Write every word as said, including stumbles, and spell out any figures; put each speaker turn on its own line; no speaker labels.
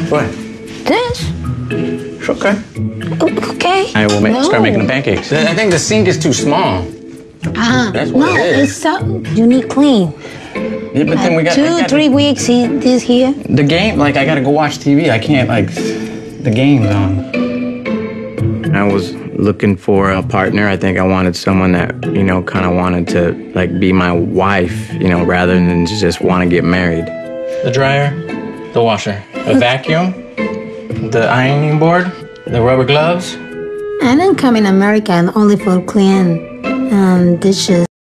What?
This.
It's okay.
Okay.
I will make,
no.
start making the pancakes. I think the sink is too small.
Ah,
That's what
no,
it is.
it's so, you need clean.
Yeah, but then we got
Two,
we got
three weeks he, this here.
The game, like, I gotta go watch T V. I can't, like, the game's on. I was looking for a partner. I think I wanted someone that, you know, kind of wanted to, like, be my wife, you know, rather than just want to get married. The dryer, the washer, a vacuum, the ironing board, the rubber gloves.
I didn't come in America only for clean um, dishes.